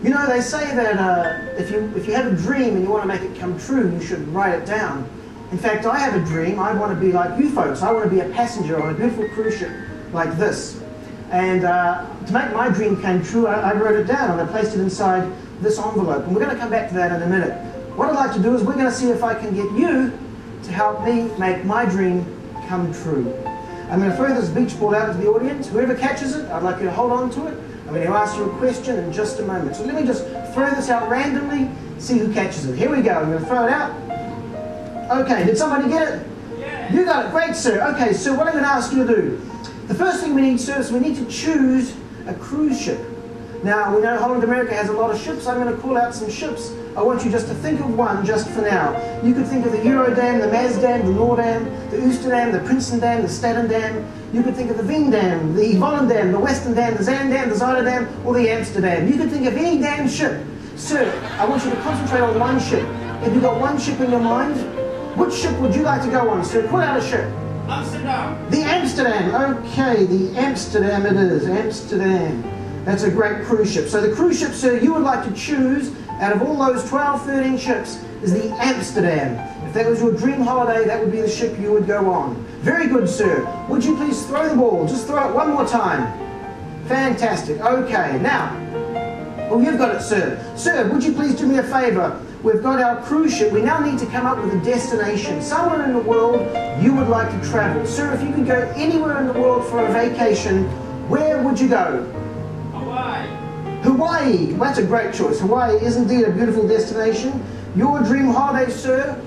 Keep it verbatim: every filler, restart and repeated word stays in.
You know, they say that uh, if, you, if you have a dream and you want to make it come true, you should write it down. In fact, I have a dream. I want to be like you folks. I want to be a passenger on a beautiful cruise ship like this. And uh, to make my dream come true, I, I wrote it down and I placed it inside this envelope. And we're going to come back to that in a minute. What I'd like to do is we're going to see if I can get you to help me make my dream come true. I'm going to throw this beach ball out to the audience. Whoever catches it, I'd like you to hold on to it. I'm going to ask you a question in just a moment. So let me just throw this out randomly, see who catches it. Here we go. I'm going to throw it out. Okay, did somebody get it? Yeah. You got it. Great, sir. Okay, so what I'm going to ask you to do. The first thing we need, sir, is we need to choose a cruise ship. Now, we know Holland America has a lot of ships. I'm going to call out some ships. I want you just to think of one just for now. You could think of the Eurodam, the Maasdam, the Noordam, the Oosterdam, the Prinsendam, the Statendam. You could think of the Veendam, the Volendam, the Westendam, the Zaandam, the Zuiderdam, or the Amsterdam. You could think of any damn ship. Sir, I want you to concentrate on one ship. If you've got one ship in your mind, which ship would you like to go on, sir? Pull out a ship. Amsterdam. The Amsterdam. Okay, the Amsterdam it is. Amsterdam. That's a great cruise ship. So the cruise ship, sir, you would like to choose out of all those twelve, thirteen ships is the Amsterdam. If that was your dream holiday, that would be the ship you would go on. Very good, sir. Would you please throw the ball? Just throw it one more time. Fantastic. Okay, now, oh, you've got it, sir. Sir, would you please do me a favor? We've got our cruise ship. We now need to come up with a destination. Somewhere in the world you would like to travel. Sir, if you could go anywhere in the world for a vacation, where would you go? Hawaii. Hawaii. That's a great choice. Hawaii is indeed a beautiful destination. Your dream holiday, sir?